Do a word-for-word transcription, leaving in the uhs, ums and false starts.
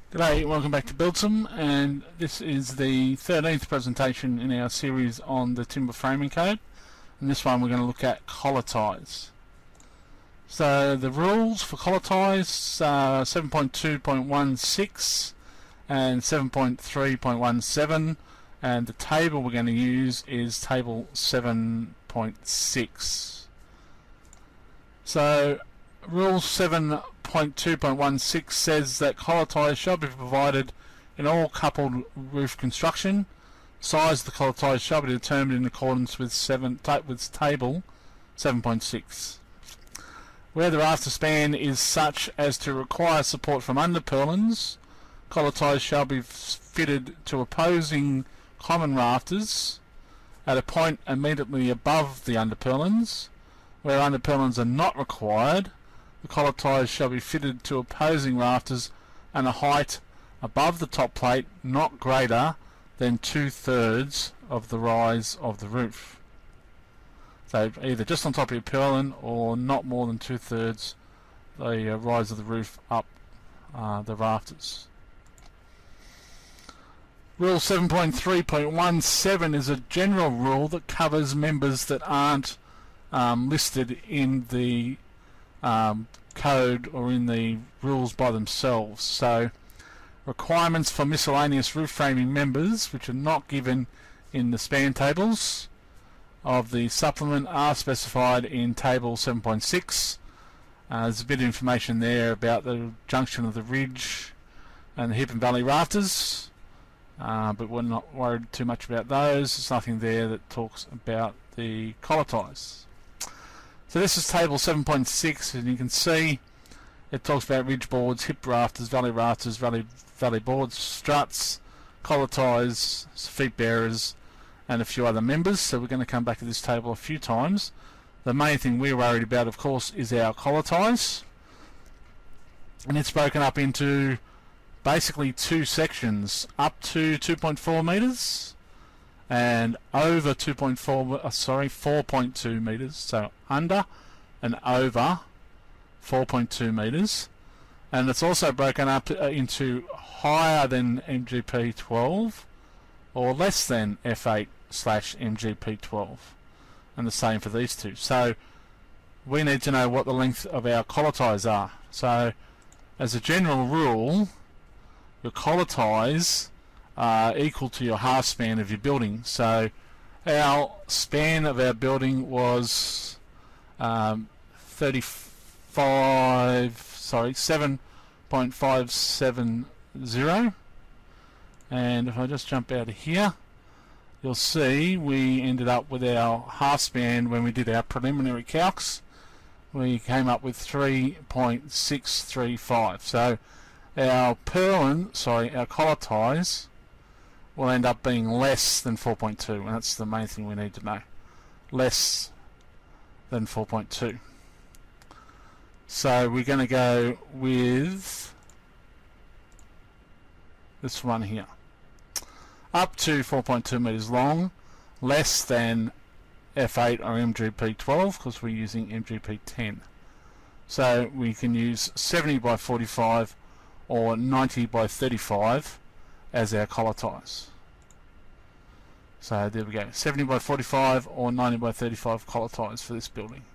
G'day, welcome back to Buildsome, and this is the thirteenth presentation in our series on the timber framing code. And this one we're going to look at collar ties. So the rules for collar ties are seven point two point one six and seven point three point one seven, and the table we're going to use is table seven point six. So Rule seven point two point one six says that collar ties shall be provided in all coupled roof construction. Size of the collar ties shall be determined in accordance with seven ta with table seven point six. Where the rafter span is such as to require support from under purlins, collar ties shall be fitted to opposing common rafters at a point immediately above the under purlins. Where under purlins are not required, the collar ties shall be fitted to opposing rafters and a height above the top plate not greater than two-thirds of the rise of the roof. So either just on top of your purlin or not more than two-thirds the uh, rise of the roof up uh, the rafters. Rule seven point three point one seven is a general rule that covers members that aren't um, listed in the Um, code or in the rules by themselves. So requirements for miscellaneous roof framing members which are not given in the span tables of the supplement are specified in table seven point six. Uh, there's a bit of information there about the junction of the ridge and the hip and valley rafters, uh, but we're not worried too much about those. There's nothing there that talks about the collar ties. So this is table seven point six, and you can see it talks about ridge boards, hip rafters, valley rafters, valley, valley boards, struts, collar ties, feet bearers, and a few other members. So we're going to come back to this table a few times. The main thing we're worried about, of course, is our collar ties. And it's broken up into basically two sections, up to two point four metres and over two point four, uh, sorry, four point two metres. So under and over four point two metres, and it's also broken up uh, into higher than M G P twelve or less than F eight slash M G P twelve, and the same for these two. So we need to know what the length of our collar ties are. So as a general rule, your collar ties are equal to your half span of your building. So our span of our building was um, thirty-five, sorry, seven point five seven zero, and if I just jump out of here, you'll see we ended up with our half span when we did our preliminary calcs. We came up with three point six three five. So our purlin, sorry, our collar ties will end up being less than four point two, and that's the main thing we need to know. Less than four point two. So we're going to go with this one here. Up to four point two metres long, less than F eight or M G P twelve, because we're using M G P ten. So we can use seventy by forty-five or ninety by thirty-five as our collar ties. So there we go, seventy by forty-five or ninety by thirty-five collar ties for this building.